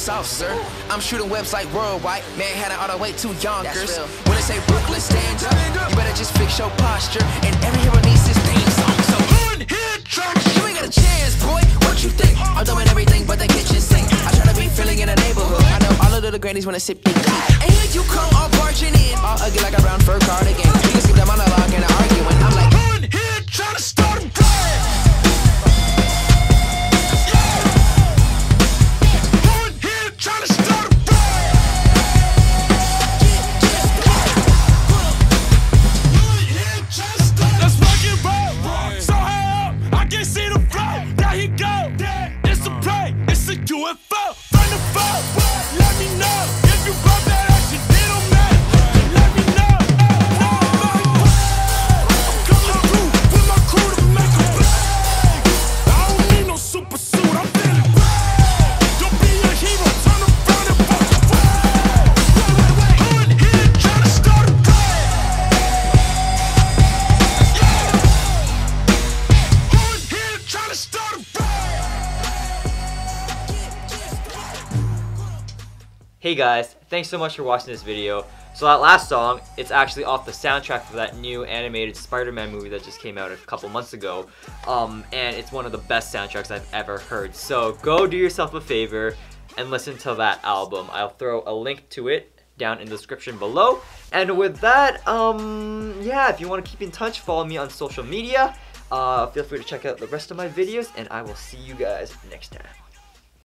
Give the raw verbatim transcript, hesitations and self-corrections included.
south, sir. I'm shooting webs like worldwide. Manhattan all the way to Yonkers. When they say Brooklyn, stand up. You better just fix your posture. And every hero needs his theme song. So one hit track. You ain't got a chance, boy. What you think? I'm doing everything but the kitchen sink. I try to be feeling in the neighborhood. I know all of the little grannies wanna sip deep. And here you come all barging in. All ugly like a brown fur cardigan. You can skip the monologue and the arguing. I'm like, one hit, trying to start a riot. U F O, find the phone, let me know if you brought that action, it don't matter, let me know. I'm coming through with my crew to make a play. I don't need no super suit, I'm feeling brave. Don't be a hero, turn around and walk away. One hit, try to start a riot. One hit, try to start a riot. Hey guys, thanks so much for watching this video. So that last song, it's actually off the soundtrack for that new animated Spider-Man movie that just came out a couple months ago. Um, and it's one of the best soundtracks I've ever heard. So go do yourself a favor and listen to that album. I'll throw a link to it down in the description below. And with that, um, yeah, if you want to keep in touch, follow me on social media. Uh, feel free to check out the rest of my videos, and I will see you guys next time.